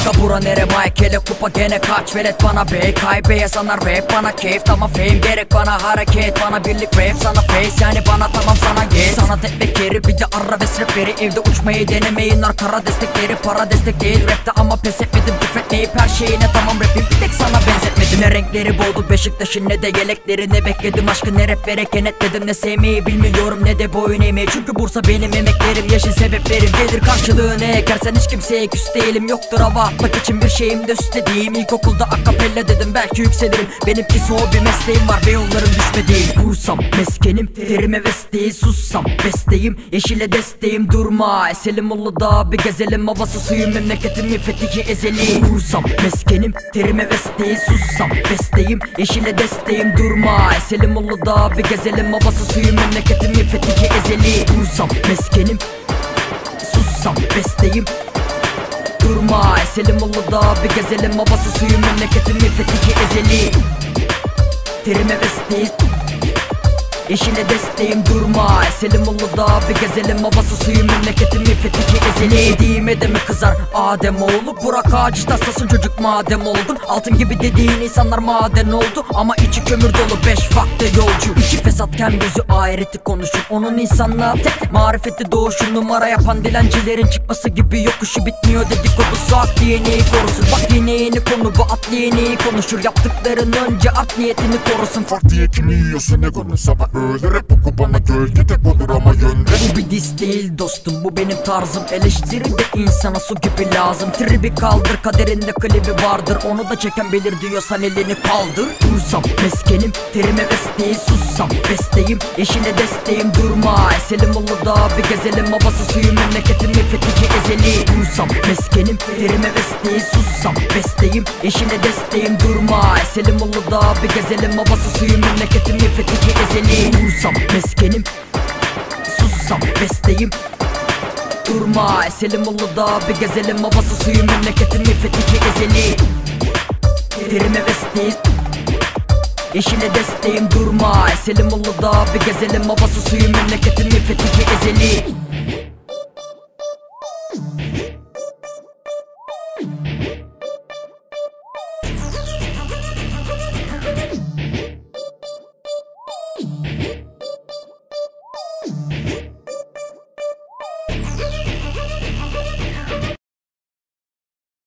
Aga bura nere Michael'e kupa gene kaç velet bana bey kaybeye sanar rap bana keyif tamam fame gerek bana hareket bana birlik rap sana face yani bana tamam sana yes. Sanat etmek yeri bir de arabesk rapleri evde uçmayı denemeyin arkara destekleri para destek değil rapte ama pes etmedim küfretmeyip her şeyine tamam rapim bir tek sana benzetmedim. Ne renkleri boğdu Beşiktaş'ın ne de yelekleri ne bekledim aşkı ne raplere kenetledim ne sevmeyi bilmiyorum ne de boyun eğmeyi çünkü Bursa benim emeklerim yaşın sebeplerim gelir karşılığı ne ekersen hiç kimseye küs değilim yoktur hava atmak için bir şeyim de üstlediğim ilkokulda akapella dedim belki yükselirim benimkisi o bir mesleğim var ve yollarım düşmediğim Bursam meskenim terime vesteyi sussam besteyim yeşile desteğim durma eselim Uludağ bir gezelim havası suyum memleketimin fethi ezeli Bursam meskenim terime vesteyi sussam besteyim yeşile desteğim durma eselim Uludağ bir gezelim havası suyum memleketimin fethi ezeli Bursam meskenim sussam besteyim durma eselim Uludağ bir gezelim havası suyum memleketimin fethi ezeli terime vesteyi yeşile desteğim durma eselim Uludağ bir gezelim havası suyum memleketimin fethi ezeli Yediğime de mi kızar Ademoğlu Burak ağacı taslasın çocuk madem oldun Altın gibi dediğin insanlar maden oldu ama içi kömür dolu 5 farklı yolcu İçi fesatken gözü ahireti konuşur onun insanlığa tek marifeti doğuşu numara yapan dilencilerin çıkması gibi yokuşu bitmiyor dedikodusu ak diyeneği korusun bak yine yeni konu bu at diyeneği konuşur yaptıkların önce art niyetini korusun Fark diye kimi yiyorsa ne konu sabah öyle rap oku bana gölge tek olur ama yönde Bu bir diss değil dostum bu benim tarzım eleştiri de insana su gibi lazım Tribi kaldır kaderinde klibi vardır onu da çeken bilir diyorsan elini kaldır Bursam meskenim terime vesteyi sussam besteyim yeşile desteğim durma eselim Uludağ bir gezelim havası suyum memleketimin fethi ezeli Bursam meskenim terime vesteyi sussam besteyim yeşile desteğim durma eselim Uludağ bir gezelim havası suyum memleketimin fethi ezeli Bursam meskenim sussam besteyim durma eselim Uludağ bir gezelim havası suyum memleketimin fethi ezeli terime vesteyi yeşile desteğim durma eselim Uludağ bir gezelim havası suyum memleketimin fethi ezeli